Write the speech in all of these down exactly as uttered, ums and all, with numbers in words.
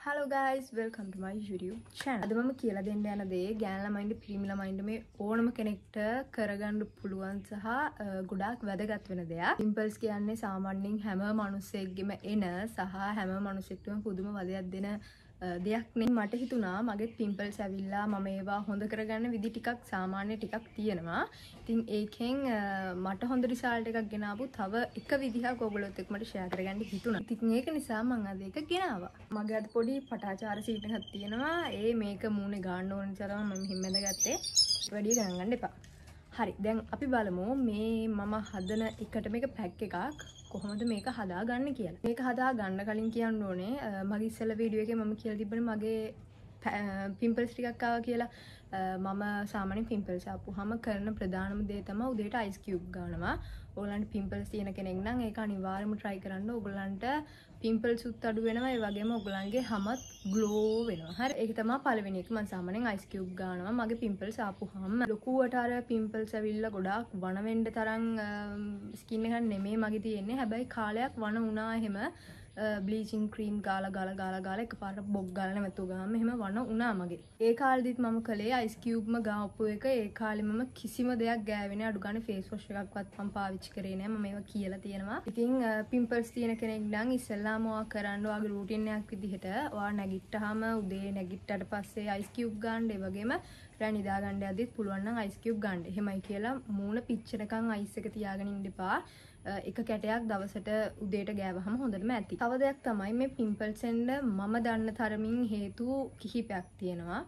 Hello guys, welcome to my YouTube channel. අද මම කියලා දෙන්න යන දේ ගෑනු ළමයින්ට පිරිමි ළමයින්ට මේ ඕනම කෙනෙක්ට කරගන්න පුළුවන් සහ ගොඩාක් වැදගත් වෙන දෙයක්. පිම්පල්ස් කියන්නේ සාමාන්‍යයෙන් හැම මිනිස්සෙක්ගෙම එන සහ හැම මිනිස්සෙක්ටම පුදුම වදයක් දෙන දෙයක් නේ. මට හිතුණා මගේ පිම්පල්ස් ඇවිල්ලා මම ඒවා හොඳ කරගන්න විදි ටිකක් සාමාන්‍ය ටිකක් තියෙනවා. ඉතින් ඒකෙන් මට හොඳ රිසල්ට් එකක් ගෙනාවු තව එක විදිහක් ඔයගොල්ලොත් එක්ක මට ෂෙයා කරගන්න හිතුණා. ඉතින් ඒක නිසා මම අද ඒක ගෙනාවා. මගේ අද පොඩි පටාචාර සීට් එකක් තියෙනවා. ඒ මේක මූණේ ගන්න ඕන නිසා තමයි මම මෙහෙම බැඳගත්තේ. වැඩි ගණන් ගන්න එපා. හරි. දැන් අපි බලමු මේ මම හදන එකට මේක පැක් එකක් කොහොමද මේක හදාගන්නේ කියලා. මේක හදා ගන්න කලින් කියන්න ඕනේ මගේ ඉස්සෙල්ලා වීඩියෝ එකේ මම කියලා තිබ්බනේ මගේ පිම්පල්ස් ටිකක් ආවා කියලා. මම සාමාන්‍යයෙන් පිම්පල්ස් ආපුවාම කරන ප්‍රධානම දේ තමයි උදේට අයිස් කියුබ් ගන්නවා. ඕගොල්ලන්ට පිම්පල්ස් තියෙන කෙනෙක් නම් ඒක අනිවාර්යයෙන්ම try කරන්න. ඕගොල්ලන්ට පිම්පල්ස් උත් අඩු වෙනවා. ඒ වගේම ඕගොල්ලන්ගේ හැමත් ග්ලෝ වෙනවා. හරි. ඒක තමයි පළවෙනි එක. මම සාමාන්‍යයෙන් අයිස් කියුබ් ගන්නවා. මගේ පිම්පල්ස් ආපුවාම ලොකුවට අර පිම්පල්ස් ඇවිල්ලා ගොඩාක් වණ වෙන්න තරම් ස්කින් එකක් නෙමෙයි මගේ තියෙන්නේ. හැබැයි කාලයක් වණ වුණා එහෙම බ්ලීචින් ක්‍රීම් ගාලා ගාලා ගාලා ගාලා එකපාරට බොක් ගාලා නැතුව ගාම එහෙම වණ වුණා මගේ. ඒ කාලෙදිත් මම කළේ අයිස් කියුබ්ම ගාපු එක. ඒ කාලේ මම කිසිම දෙයක් ගෑවෙන්නේ අඩු ගන්න ෆේස් වොෂ් එකක්වත් මම පාවිච්චි කරේ නෑ. මම ඒවා කියලා තියෙනවා. ඉතින් පිම්පල්ස් තියෙන කෙනෙක් නම් ඉස්සෙල්ලාම ඔයා කරන්න ඔයාගේ රූටින් එකක් විදිහට ඔයා නැගිට්ටාම උදේ නැගිට්ටට පස්සේ අයිස් කියුබ් ගන්න. ඒ වගේම රෑ නිදා ගන්න යද්දිත් පුළුවන් නම් අයිස් කියුබ් ගන්න. එහෙමයි කියලා මූණ පිච්චෙනකන් අයිස් එක තියාගෙන ඉන්න එපා. එක කැටයක් දවසට උදේට ගෑවහම හොඳටම ඇති. තව දෙයක් තමයි මේ පිම්පල්ස් එන්න මම දන්න තරමින් හේතු කිහිපයක් තියෙනවා.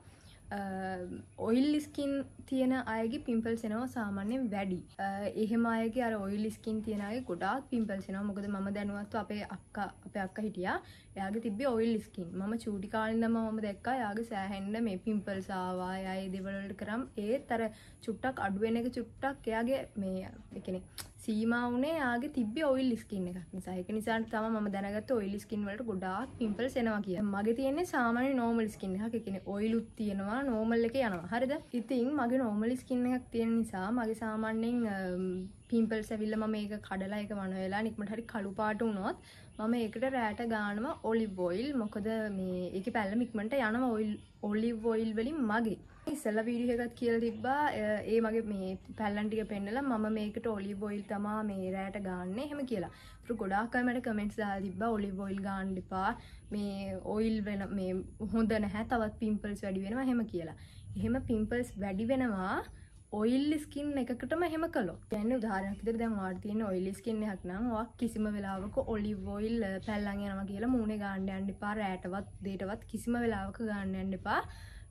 ඔයිල් ස්කින් තියෙන අයගේ පිම්පල්ස් එනවා සාමාන්‍යයෙන් වැඩි. එහෙම අයගේ අර ඔයිල් ස්කින් තියෙන අයගේ ගොඩාක් පිම්පල්ස් එනවා. මොකද මම දැනුවත්ව අපේ අක්කා අපේ අක්කා හිටියා. එයාගේ තිබ්බේ ඔයිල් ස්කින්. මම චූටි කාලේ ඉඳන්ම මම දැක්කා එයාගේ සෑහෙන්න මේ පිම්පල්ස් ආවා. එයා ඒ දේවල් වලට කරම් ඒත් අර චුට්ටක් අඩු වෙන එක චුට්ටක් එයාගේ මේ ඒ කියන්නේ සීමා වුණේ එයාගේ තිබ්බේ ඔයිල් ස්කින් එකක් නිසා. ඒක නිසා තමයි මම දැනගත්තේ ඔයිල් ස්කින් වලට ගොඩාක් පිම්පල්ස් එනවා කියලා. මගේ තියෙන්නේ සාමාන්‍ය නෝමල් ස්කින් එකක්. ඒ කියන්නේ ඔයිලුත් තියෙනවා නෝමල් එකේ යනවා. හරිද? ඉතින් මගේ නෝමල් ස්කින් එකක් තියෙන නිසා මගේ සාමාන්‍යයෙන් පිම්පල්ස් ඇවිල්ලා මම ඒක කඩලා ඒක වණ වෙලා නිකමට හරි කළු පාට වුණොත් මම ඒකට රැට ගන්නවා ඔලිව් ඔයිල්. මොකද මේ ඒකේ පැල්ලම ඉක්මනට යනවා ඔයිල් ඔලිව් ඔයිල් වලින් මගේ. ඉස්සෙල්ලා වීඩියෝ එකක් කියලා තිබ්බා ඒ මගේ මේ පැල්ලන් ටික පෙන්නලා මම මේකට ඔලිව් ඔයිල් තමයි මේ රැට ගන්නෙ එහෙම කියලා. ඒක ගොඩාක් අය මට කමෙන්ට්ස් දාලා තිබ්බා ඔලිව් ඔයිල් ගන්න එපා. මේ ඔයිල් වෙන මේ හොඳ නැහැ. තවත් පිම්පල්ස් වැඩි වෙනවා එහෙම කියලා. එහෙම පිම්පල්ස් වැඩි වෙනවා ඔයිල් ස්කින් එකකටම එහෙම කළොත්. කියන්නේ උදාහරණයක් විදිහට දැන් ඔයාලට තියෙන ඔයිල් ස්කින් එකක් නම් ඔයා කිසිම වෙලාවක ඔලිව් ඔයිල් පැල්ලන් යනවා කියලා මූණේ ගන්න යන්න එපා. රැටවත් දෙයටවත් කිසිම වෙලාවක ගන්න යන්න එපා.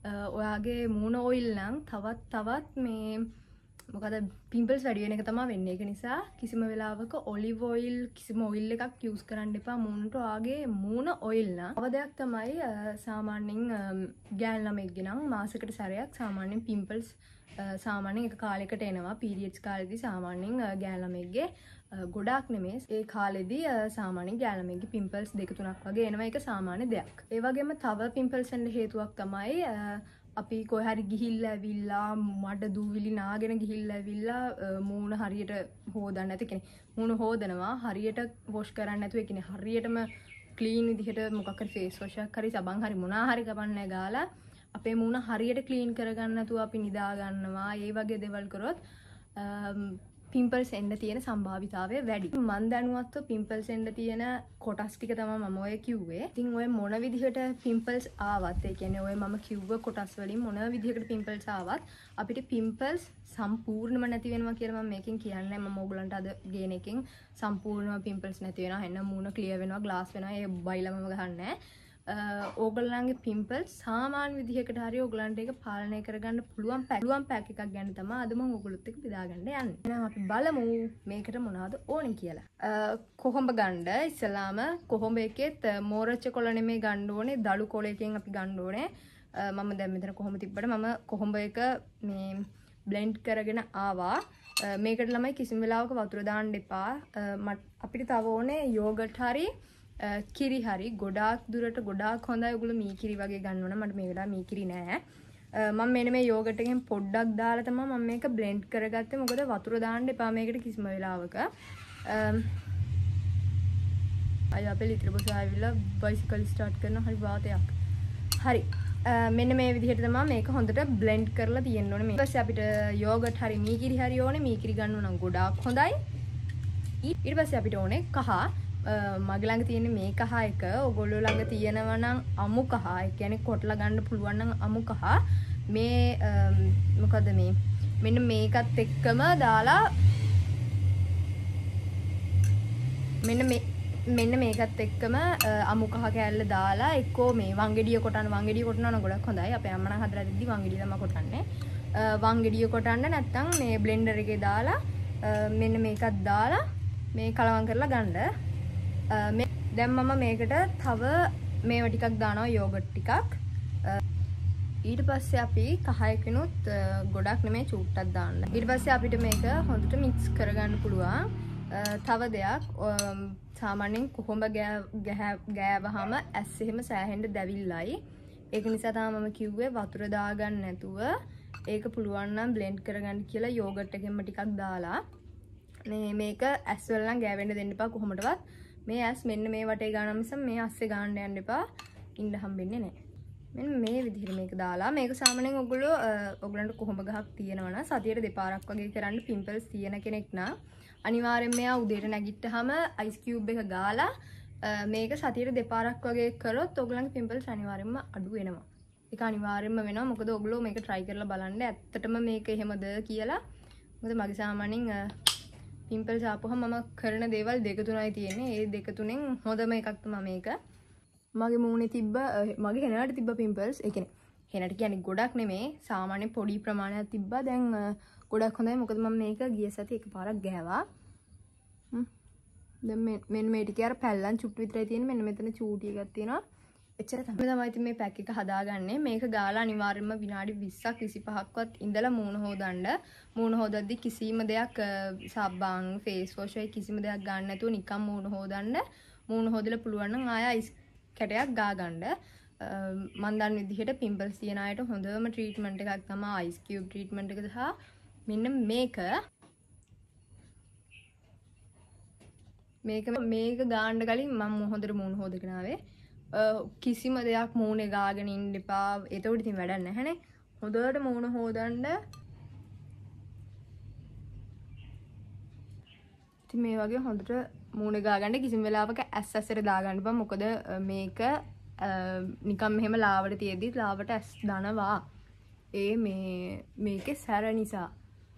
ඔයාගේ මූණ ඔයිල් නම් තවත් තවත් මේ මොකද පිම්පල්ස් වැඩි වෙන එක තමයි වෙන්නේ. ඒක නිසා කිසිම වෙලාවක ඔලිව් ඔයිල් කිසිම ඔයිල් එකක් යූස් කරන්න එපා මූණට. ඔයාගේ මූණ ඔයිල් නම්. තව දෙයක් තමයි සාමාන්‍යයෙන් ගෑනු ළමෙක්ගේ නම් මාසෙකට සැරයක් සාමාන්‍යයෙන් පිම්පල්ස් සාමාන්‍යයෙන් එක කාලයකට එනවා. පීරියඩ්ස් කාලෙදී සාමාන්‍යයෙන් ගෑනු ළමෙක්ගේ ගොඩාක් නෙමෙයි ඒ කාලෙදී සාමාන්‍යයෙන් ගෑනු ළමෙක්ගේ පිම්පල්ස් දෙක තුනක් වගේ එනවා. ඒක සාමාන්‍ය දෙයක්. ඒ වගේම තව පිම්පල්ස් එන්න හේතුවක් තමයි අපි කොහේ හරි ගිහිල්ලා ඇවිල්ලා මඩ දූවිලි නාගෙන ගිහිල්ලා ඇවිල්ලා මූණ හරියට හොදන්න නැති කෙනෙක්. මූණ හොදනවා හරියට වොෂ් කරන්නේ නැතුව ඒ කියන්නේ හරියටම ක්ලීන් විදිහට මොකක් හරි ෆේස් වොෂ් එකක් හරි සබන් හරි මොනා හරි කපන්නේ ගාලා අපේ මූණ හරියට ක්ලීන් කරගන්න නැතුව අපි නිදා ගන්නවා. ඒ වගේ දේවල් කරොත් පිම්පල්ස් එන්න තියෙන සම්භාවිතාවය වැඩි. මන් දැනුවත්ව පිම්පල්ස් එන්න තියෙන කොටස් ටික තමයි මම ඔය කිව්වේ. ඉතින් ඔය මොන විදිහට පිම්පල්ස් ආවත් ඒ කියන්නේ ඔය මම කිව්ව කොටස් වලින් මොන විදිහකට පිම්පල්ස් ආවත් අපිට පිම්පල්ස් සම්පූර්ණම නැති වෙනවා කියලා මම මේකෙන් කියන්නේ. මම ඕගලන්ට අද ගේන එකෙන් සම්පූර්ණම පිම්පල්ස් නැති වෙනවා. එන්න මූණ ක්ලියර් වෙනවා, ග්ලාස් වෙනවා. ඒ බයිලමම ගහන්නේ ඕගොල්ලන්ගේ පිම්පල්ස් සාමාන්‍ය විදිහකට හරි ඕගොල්ලන්ට ඒක පාලනය කරගන්න පුළුවන් පැක් පුළුවන් පැක් එකක් ගන්න තමයි අද මම ඕගොල්ලොත් එක්ක බෙදා ගන්න යන්නේ. එහෙනම් අපි බලමු මේකට මොනවද ඕනේ කියලා. කොහොඹ ගන්න ඉස්සලාම කොහොඹ එකෙත් මෝරච්ච කොළ නෙමෙයි ගන්න ඕනේ. දළු කොළයකින් අපි ගන්න ඕනේ. මම දැන් මෙතන කොහොඹ තිබ්බට මම කොහොඹ එක මේ බ්ලෙන්ඩ් කරගෙන ආවා. මේකට ළමයි කිසිම වෙලාවක වතුර දාන්න එපා. අපිට තව ඕනේ යෝගට් හරි කිරි හරි ගොඩාක් දුරට ගොඩාක් හොඳයි. ඔයගොල්ලෝ මී කිරි වගේ ගන්න ඕන. මට මේ වෙලාව මී කිරි නෑ. මම මෙන්න මේ යෝගට් එකෙන් පොඩ්ඩක් දාලා තමයි මම මේක බ්ලෙන්ඩ් කරගත්තේ. මොකද වතුර දාන්න එපා මේකට කිසිම වෙලාවක. අය අපේ ලිත්‍ර බොස ආවිලා බයිසිකල් ස්ටාර්ට් කරන හරි වාතයක්. හරි. මෙන්න මේ විදිහට තමයි මේක හොඳට බ්ලෙන්ඩ් කරලා තියෙන්න ඕනේ. ඊට පස්සේ අපිට යෝගට් හරි මීකිරි හරි ඕනේ. මීකිරි ගන්නව නම් ගොඩාක් හොඳයි. ඊට පස්සේ අපිට ඕනේ කහ. මගේ ළඟ තියෙන මේ කහ එක ඔයගොල්ලෝ ළඟ තියෙනවා නම් අමු කහ. ඒ කියන්නේ කොටලා ගන්න පුළුවන් නම් අමු කහ. මේ මොකද මේ මෙන්න මේකත් එක්කම දාලා මෙන්න මේ මෙන්න මේකත් එක්කම අමු කහ කෑල්ල දාලා එක්කෝ මේ වංගෙඩිය කොටන්න වංගෙඩිය කොටනවා නම් ගොඩක් හොඳයි. අපේ අම්මා නම් හදලා දෙද්දි වංගෙඩිය තමයි කොටන්නේ. වංගෙඩිය කොටන්න නැත්නම් මේ බ්ලෙන්ඩර් එකේ දාලා මෙන්න මේකත් දාලා මේ කලවම් කරලා ගන්න. මේ දැන් මම මේකට තව මේවා ටිකක් දානවා යෝගට් ටිකක්. ඊට පස්සේ අපි කහ එකනොත් ගොඩක් නෙමෙයි චූට්ටක් දාන්න. ඊට පස්සේ අපිට මේක හොඳට මික්ස් කරගන්න පුළුවන්. තව දෙයක් සාමාන්‍යයෙන් කොහොඹ ගෑවහම ඇස් එහෙම සෑහෙන්න දැවිල්ලයි. ඒක නිසා තමයි මම කිව්වේ වතුර දාගන්න නැතුව ඒක පුළුවන් නම් බ්ලෙන්ඩ් කරගන්න කියලා යෝගට් එකෙන්ම ටිකක් දාලා මේ මේක ඇස් වල නම් ගෑවෙන්න දෙන්න එපා කොහොමදවත්. මේ ඇස් මෙන්න මේ වටේ ගාන මිස මේ අස්සේ ගන්න යන්න එපා. ඉන්න හම්බෙන්නේ නැහැ. මෙන්න මේ විදිහට මේක දාලා මේක සාමාන්‍යයෙන් ඔයගොල්ලෝ ඔයගලන්ට කොහොඹ ගහක් තියෙනවා නම් සතියට දෙපාරක් වගේ කරන්න පිම්පල්ස් තියෙන කෙනෙක් නම් අනිවාර්යෙන් මෙයා උදේට නැගිට්ටාම අයිස් කියුබ් එක ගාලා මේක සතියට දෙපාරක් වගේ කරොත් ඔයගලන්ගේ පිම්පල්ස් අනිවාර්යෙන්ම අඩු වෙනවා. ඒක අනිවාර්යෙන්ම වෙනවා. මොකද ඔයගොල්ලෝ මේක try කරලා බලන්න ඇත්තටම මේක එහෙමද කියලා. මොකද මගේ සාමාන්‍යයෙන් පිම්පල්ස් ආපුවම මම කරන දේවල් දෙක තුනයි තියෙන්නේ. ඒ දෙක තුනෙන් හොඳම එකක් තමයි මේක. මගේ මූණේ තිබ්බ මගේ හෙනට තිබ්බ පිම්පල්ස් ඒ කියන්නේ හෙනට කියන්නේ ගොඩක් නෙමෙයි සාමාන්‍ය පොඩි ප්‍රමාණයක් තිබ්බා. දැන් ගොඩක් හොඳයි. මොකද මම මේක ගිය සතියේ එකපාරක් ගෑවා. හ්ම් දැන් මෙන්න මේ ටිකේ අර පැල්ලන් චුට්ටු විතරයි තියෙන්නේ. මෙන්න මෙතන චූටි එකක් තියෙනවා. එච්චර තමයි. තමයි ඉතින් මේ පැක් එක හදාගන්නේ. මේක ගාලා අනිවාර්යයෙන්ම විනාඩි විස්සක් විසිපහක්වත් ඉඳලා මූණ හොදන්න. මූණ හොදද්දි කිසිම දෙයක් සබ්බාන් ෆේස් වොෂ් එක කිසිම දෙයක් ගන්න නැතුව නිකන් මූණ හොදන්න. මූණ හොදලා පුළුවන් නම් ආය අයිස් කැටයක් ගා ගන්න. මම දන්න විදිහට පිම්පල්ස් තියෙන අයට හොඳම ට්‍රීට්මන්ට් එකක් තමයි අයිස් කියුබ් ට්‍රීට්මන්ට් එක සහ මෙන්න මේක මේක මේක ගාන්න කලින් මම හොඳට මූණ හොදගෙන ආවේ. කිසිම දෙයක් මූණේ ගාගෙන ඉන්න එපා. ඒතකොට ඉතින් වැඩක් නැහැනේ. හොඳට මූණ හොදන්න. ඉතින් මේ වගේ හොඳට මූණේ ගාගන්න කිසිම වෙලාවක ඇස් ඇසට දාගන්න එපා. මොකද මේක නිකන් මෙහෙම ලාවට තියදී ලාවට ඇස් දනවා. ඒ මේ මේකේ සැර නිසා.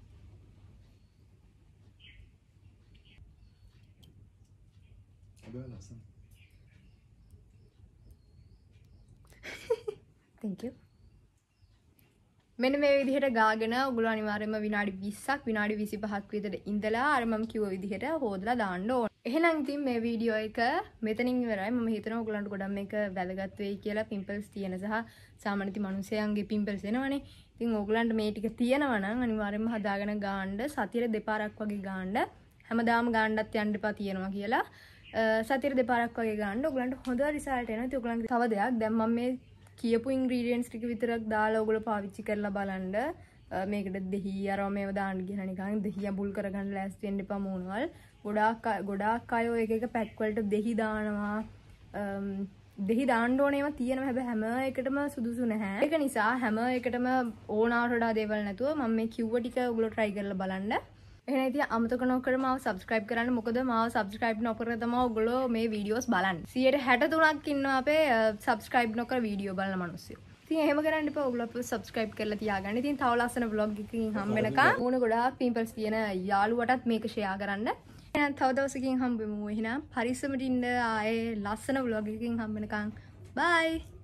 Thank you. මෙන්න මේ විදිහට ගාගෙන ඔයගොල්ලෝ අනිවාර්යයෙන්ම විනාඩි විස්සක් විනාඩි විසිපහක් විතර ඉඳලා අර මම කිව්ව විදිහට හොදලා දාන්න ඕන. එහෙනම් ඉතින් මේ වීඩියෝ එක මෙතනින් ඉවරයි. මම හිතනවා ඔයගොල්ලන්ට ගොඩක් මේක වැදගත් වෙයි කියලා. පිම්පල්ස් තියෙන සහ සාමාන්‍ය ඉතින් මිනිස්සයන්ගේ පිම්පල්ස් එනවනේ. ඉතින් ඔයගොල්ලන්ට මේ ටික තියෙනවා නම් අනිවාර්යයෙන්ම හදාගෙන ගාන්න සතියේ දෙපාරක් වගේ ගාන්න. හැමදාම ගාන්නත් යන්න එපා තියෙනවා කියලා. සතියේ දෙපාරක් වගේ ගාන්න ඔයගොල්ලන්ට හොඳ රිසල්ට් එනවා. ඉතින් ඔයගොල්ලන්ට තව දෙයක් දැන් මම මේ කියපු ඉන්ග්‍රීඩියන්ට්ස් ටික විතරක් දාලා ඔයගොල්ලෝ පාවිච්චි කරලා බලන්න. මේකට දෙහි අරව මේව දාන්න ගියන නිකන් දෙහි අඹුල් කරගන්න ලෑස්ති වෙන්න එපා මොනවල්. ගොඩාක් ගොඩාක් අය ඔය එක එක පැක් වලට දෙහි දානවා. දෙහි දාන්න ඕන ඒවා තියෙනවා. හැබැයි හැම එකටම සුදුසු නැහැ. ඒක නිසා හැම එකටම ඕනාවට වඩා දේවල් නැතුව මම මේ කිව්ව ටික ඔයගොල්ලෝ try කරලා බලන්න. එහෙනම් ඉතින් අමතක නොකර මාව subscribe කරන්න. මොකද මාව subscribe නොකර තමයි ඔයගොල්ලෝ මේ videos බලන්නේ. සියයට හැට තුනක් ඉන්නවා අපේ subscribe නොකර video බලන මිනිස්සු. ඉතින් එහෙම කරන්න එපා. ඔයගොල්ලෝ අපිව subscribe කරලා තියාගන්න. ඉතින් තව ලස්සන vlog එකකින් හම්බ වෙනකම් ඕන ගොඩාක් pimples තියෙන යාළුවටත් මේක share කරන්න. එහෙනම් තව දවසකින් හම්බෙමු. එහෙනම් පරිස්සමට ඉන්න ආයේ ලස්සන vlog එකකින් හම්බ වෙනකම් bye.